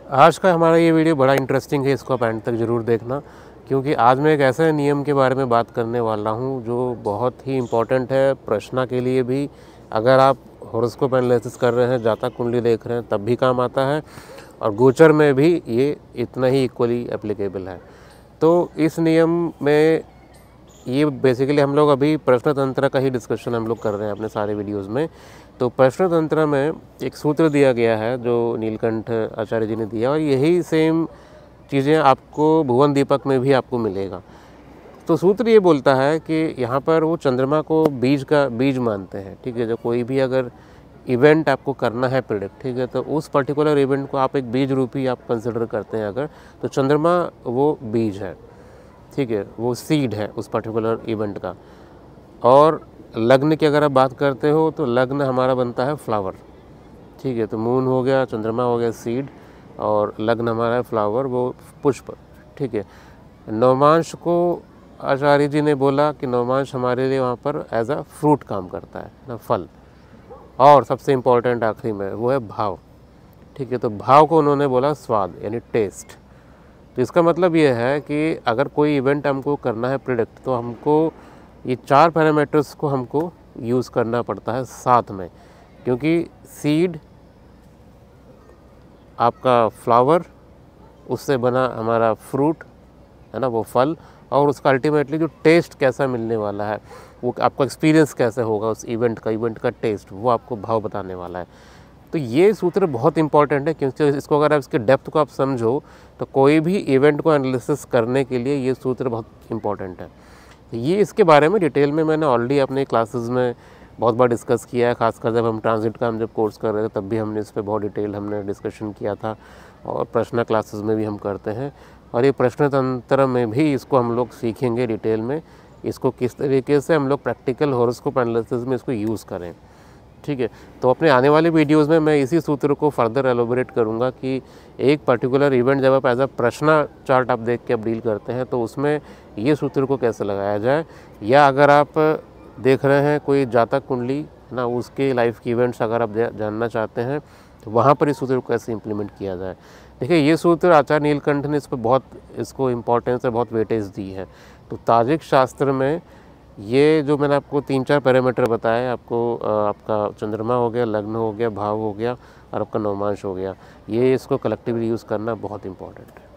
आज का हमारा ये वीडियो बड़ा इंटरेस्टिंग है, इसको आप एंड तक ज़रूर देखना, क्योंकि आज मैं एक ऐसे नियम के बारे में बात करने वाला हूँ जो बहुत ही इम्पोर्टेंट है प्रश्न के लिए भी। अगर आप हॉरोस्कोप एनालिसिस कर रहे हैं, जातक कुंडली देख रहे हैं, तब भी काम आता है, और गोचर में भी ये इतना ही इक्वली एप्लीकेबल है। तो इस नियम में ये बेसिकली हम लोग अभी प्रश्न तंत्र का ही डिस्कशन हम लोग कर रहे हैं अपने सारे वीडियोस में। तो प्रश्न तंत्र में एक सूत्र दिया गया है जो नीलकंठ आचार्य जी ने दिया, और यही सेम चीज़ें आपको भुवन दीपक में भी आपको मिलेगा। तो सूत्र ये बोलता है कि यहाँ पर वो चंद्रमा को बीज मानते हैं, ठीक है। जो कोई भी अगर इवेंट आपको करना है प्रेडिक्ट, ठीक है, तो उस पर्टिकुलर इवेंट को आप एक बीज रूपी आप कंसिडर करते हैं अगर, तो चंद्रमा वो बीज है, ठीक है, वो सीड है उस पर्टिकुलर इवेंट का। और लग्न की अगर आप बात करते हो तो लग्न हमारा बनता है फ्लावर, ठीक है। तो मून हो गया, चंद्रमा हो गया सीड, और लग्न हमारा है फ्लावर, वो पुष्प, ठीक है। नवमांश को आचार्य जी ने बोला कि नवमांश हमारे लिए वहाँ पर एज अ फ्रूट काम करता है ना, फल। और सबसे इम्पॉर्टेंट आखिरी में वो है भाव, ठीक है। तो भाव को उन्होंने बोला स्वाद, यानी टेस्ट। तो इसका मतलब ये है कि अगर कोई इवेंट हमको करना है प्रेडिक्ट, तो हमको ये 4 पैरामीटर्स को हमको यूज़ करना पड़ता है साथ में, क्योंकि सीड आपका फ्लावर, उससे बना हमारा फ्रूट है ना, वो फल, और उसका अल्टीमेटली जो टेस्ट कैसा मिलने वाला है, वो आपका एक्सपीरियंस कैसे होगा उस इवेंट का टेस्ट, वो आपको भाव बताने वाला है। तो ये सूत्र बहुत इंपॉर्टेंट है, क्योंकि इसको अगर आप इसके डेप्थ को आप समझो तो कोई भी इवेंट को एनालिसिस करने के लिए ये सूत्र बहुत इंपॉर्टेंट है। तो ये इसके बारे में डिटेल में मैंने ऑलरेडी अपने क्लासेस में बहुत बार डिस्कस किया है, खासकर जब हम ट्रांजिट का जब कोर्स कर रहे थे तब भी हमने इस पर बहुत डिटेल हमने डिस्कशन किया था, और प्रश्न क्लासेस में भी हम करते हैं। और ये प्रश्न तंत्र में भी इसको हम लोग सीखेंगे डिटेल में, इसको किस तरीके से हम लोग प्रैक्टिकल हॉरोस्कोप एनालिसिस में इसको यूज़ करें, ठीक है। तो अपने आने वाले वीडियोस में मैं इसी सूत्र को फर्दर एलोबरेट करूंगा कि एक पर्टिकुलर इवेंट जब आप एज अ प्रश्न चार्ट आप देख के आप डील करते हैं तो उसमें ये सूत्र को कैसे लगाया जाए, या अगर आप देख रहे हैं कोई जातक कुंडली ना, उसके लाइफ के इवेंट्स अगर आप जानना चाहते हैं तो वहाँ पर इस सूत्र को कैसे इम्प्लीमेंट किया जाए। देखिए, ये सूत्र आचार्य नीलकंठ ने इसको इम्पोर्टेंस और बहुत वेटेज दी है। तो ताजिक शास्त्र में ये जो मैंने आपको 3-4 पैरामीटर बताए, आपको आपका चंद्रमा हो गया, लग्न हो गया, भाव हो गया, और आपका नवमांश हो गया, ये इसको कलेक्टिवली यूज़ करना बहुत इंपॉर्टेंट है।